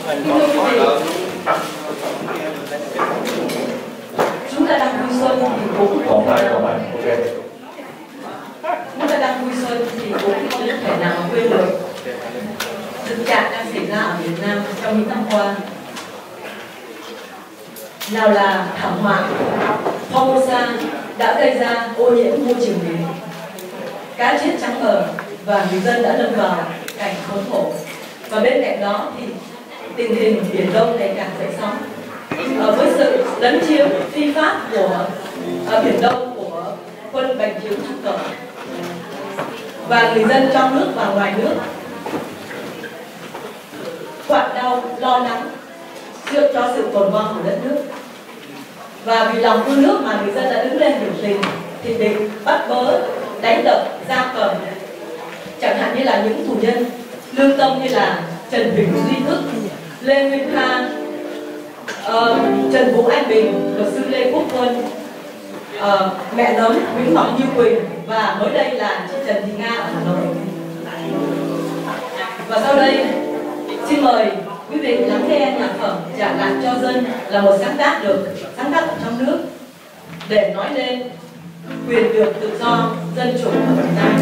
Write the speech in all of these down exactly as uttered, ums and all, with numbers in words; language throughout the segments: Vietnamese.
thưa quý vị, chúng ta đang vui xuân thì cũng không thể nào chúng ta đang vui xuân thì cũng không thể nào quên được thực trạng đang xảy ra ở Việt Nam trong những năm qua. Nào là thảm họa Formosa đã gây ra ô nhiễm môi trường biển, cá chết trắng bờ và người dân đã lâm vào cảnh khốn khổ. Và bên cạnh đó thì tình hình Biển Đông ngày càng dậy sóng à, với sự lấn chiếm phi pháp của à, Biển Đông của quân Bành Chiếu Trung Cộng và người dân trong nước và ngoài nước quặn đau lo lắng trước cho sự tồn vong của đất nước. Và vì lòng yêu nước mà người dân đã đứng lên biểu tình thì địch bắt bớ, đánh đập, giam cầm, chẳng hạn như là những tù nhân lương tâm như là Trần Bình Duy Thức, Lê Nguyên Kha, uh, Trần Vũ Anh Bình, luật sư Lê Quốc Quân, uh, mẹ nấm Nguyễn Ngọc Như Quỳnh và mới đây là chị Trần Thị Nga ở Hà Nội. Và sau đây xin mời quý vị lắng nghe nhạc phẩm Trả Lại Cho Dân là một sáng tác được sáng tác ở trong nước để nói lên quyền được tự do, dân chủ ở Việt Nam.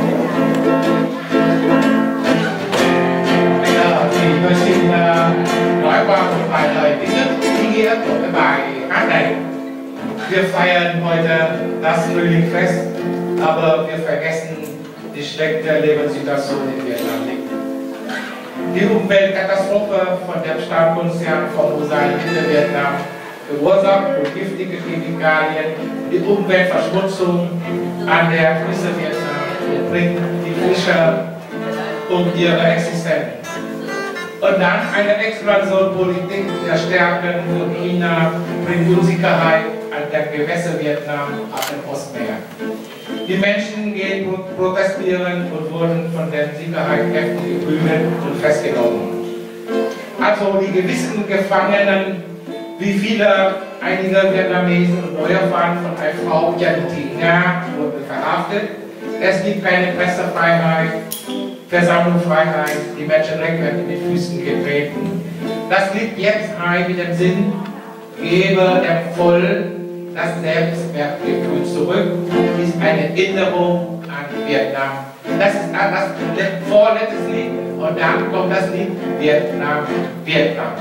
Bây giờ thì tôi xin uh, nói qua một vài lời tin tức ý nghĩa của cái bài hát này. Wir feiern heute das Frühlingsfest, aber wir vergessen die schlechte Lebenssituation in Vietnam liegt. Die Umweltkatastrophe von dem Stahlkonzern Formosa in Vietnam verursacht durch giftige Chemikalien die Umweltverschmutzung an der Küste Vietnams und bringt die Fischer um ihre Existenz. Und dann eine Expansionpolitik der Stärken von China bringt Unsicherheit an der Gewässer Vietnam auf dem Ostmeer. Die Menschen gehen protestieren und wurden von den Sicherheitskräften geprügelt und festgenommen. Also die gewissen Gefangenen, wie viele, einige Vietnamesen und Steuerfahrer von einer Frau Trần Thị Nga wurden verhaftet. Es gibt keine Pressefreiheit, Versammlungsfreiheit, die Menschenrechte werden mit Füßen getreten. Das liegt jetzt ein mit dem Sinn, gebe dem Volk das Selbstwertgefühl zurück, ist eine Erinnerung an Vietnam. Das ist das vorletzte Lied und dann kommt das Lied Vietnam, Vietnam.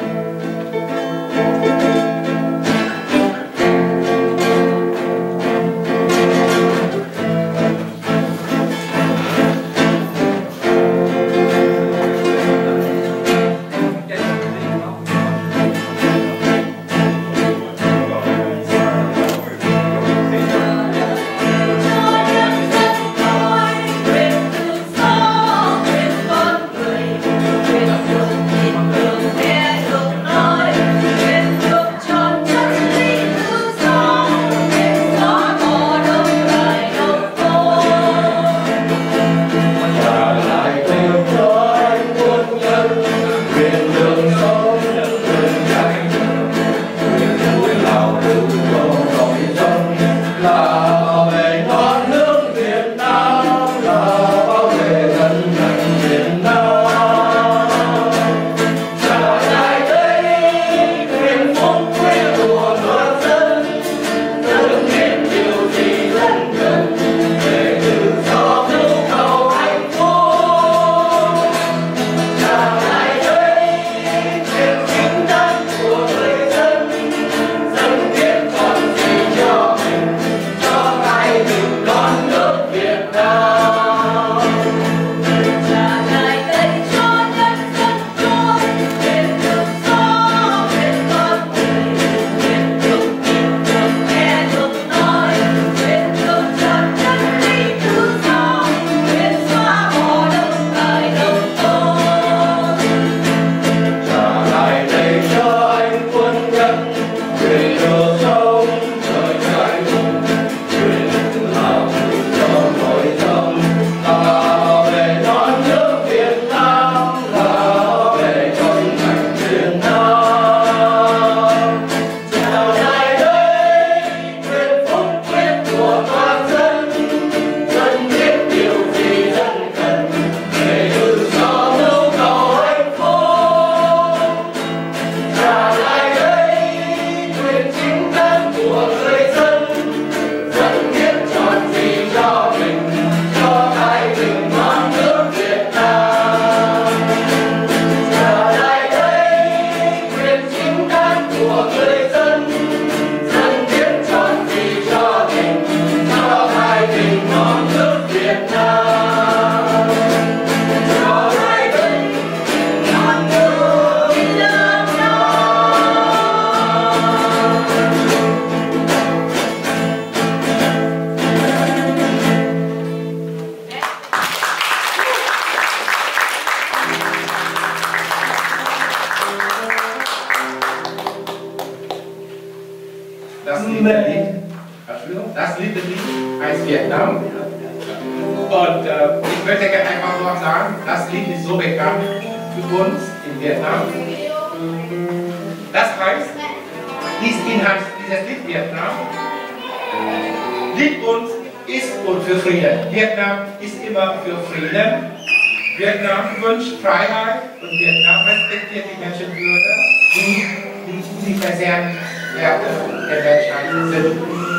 Lied. Das Lied heißt Vietnam. Und äh, ich möchte gerne einfach nur sagen, das Lied ist so bekannt für uns in Vietnam. Das heißt, dies Inhalt dieses Lied Vietnam liebt uns, ist und für Frieden. Vietnam ist immer für Frieden. Vietnam wünscht Freiheit und Vietnam respektiert die Menschenwürde, die die universellen Werte der Menschheit sind.